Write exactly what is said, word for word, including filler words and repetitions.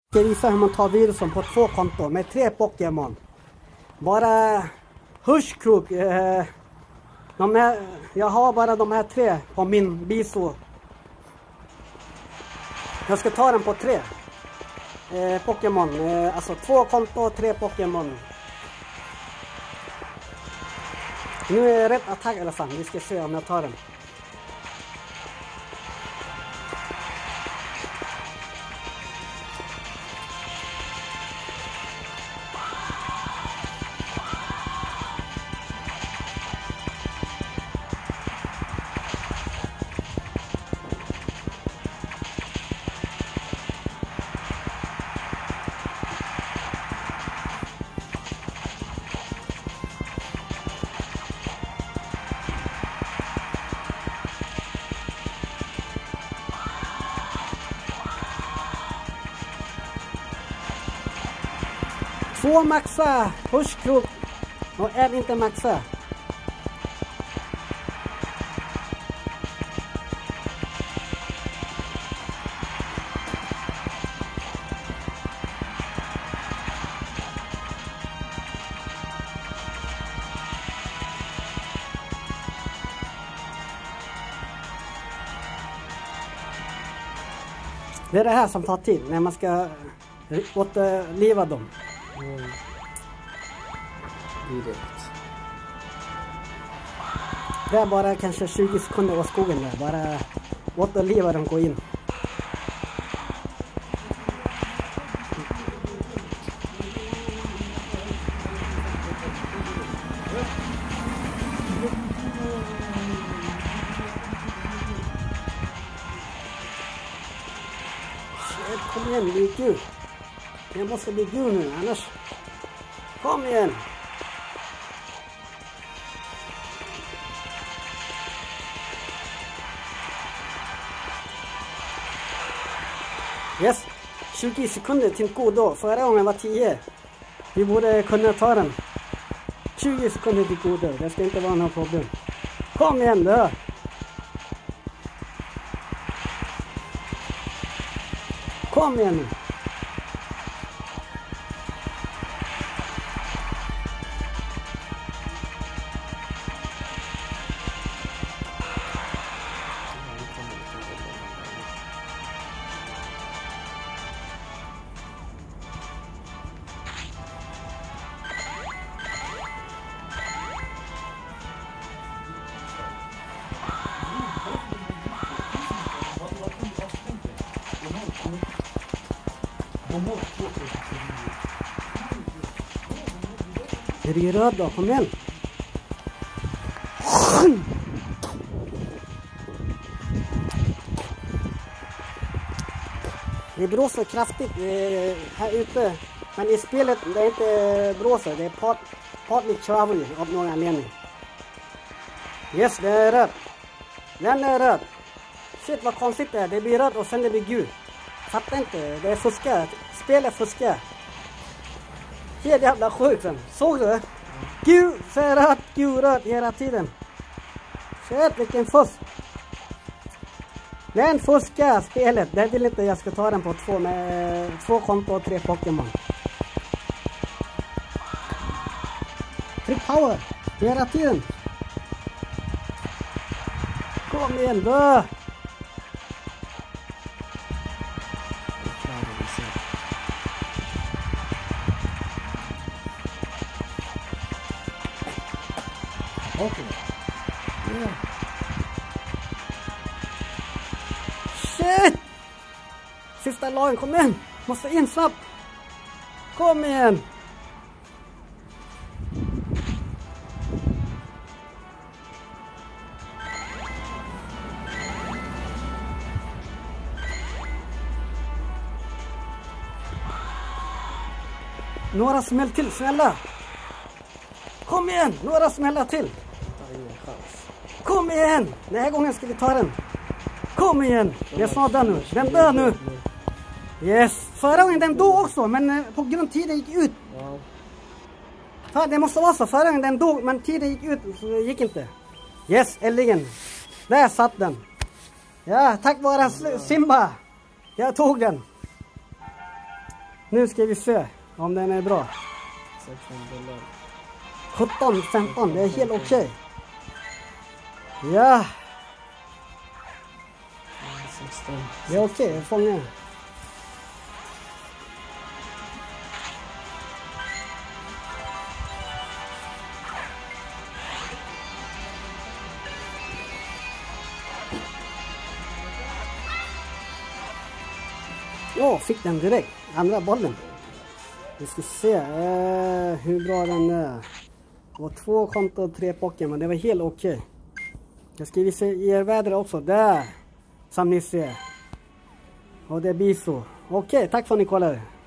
Jag ska visa hur man tar Virizion på två konton med tre Pokémon. Bara hushkrok. Eh, de här, jag har bara de här tre på min B Z O O. Jag ska ta den på tre eh, Pokémon. Eh, alltså två konton och tre Pokémon. Nu är det rätt attack i alla fall. Vi ska se om jag tar den. Två maxa, hushkrok och en inte maxa. Det är det här som tar tid när man ska återliva dem. Mm. Direkt. Det är bara kanske tjugo sekunder av skogen där. Bara återliva dem, gå in. Kom igen, bli gul. Jag måste bli gul nu, annars... Kom igen! Yes! tjugo sekunder till godo. Förra gången var tio. Vi borde kunna ta den. tjugo sekunder till godo. Det ska inte vara några problem. Kom igen då! Kom igen nu! Är du röd då? Kom igen! Det blåser kraftigt eh, här ute. Men i spelet det är inte blåser. Det är part, partly travel av någon anledning. Yes, det är röd. Den är röd. Shit vad konstigt det är. Det blir röd och sen det blir gul. Fattar inte. Det är fuska. Spelet fuska. Helt jävla sjukt. Såg du? Gul, så röd, gul, röd hela tiden. Shit, vilken fusk. Den fuskar spelet. Det vill inte jag ska ta den på två med två konton och tre Pokémon. Trick power hela tiden. Kom igen då. Okej. Yeah. Shit! Sista lagen, kom igen! Måste in snabbt! Kom igen! Några smäll till, snälla! Kom igen! Några smällar till! Kom igen! Den här gången ska vi ta den. Kom igen! Det är snart där nu. Den dör nu. Yes! Förra gången den dog också, men på grund av tiden gick ut. För det måste vara så. Förra gången den dog, men tiden gick ut så det gick inte. Yes, äntligen. Där satt den. Ja, tack vare Simba. Jag tog den. Nu ska vi se om den är bra. sjutton femton, det är helt okej. Okay. Ja. Det är okej, okay, fånga. Åh, oh, fick den direkt. Andra bollen. Vi ska se eh, hur bra den är. Det var två konto och tre pocken, men det var helt okej. Okay. Jag ska visa er vädret också. Där. Som ni ser. Och det blir så. Okej, okay, tack för att ni kollade.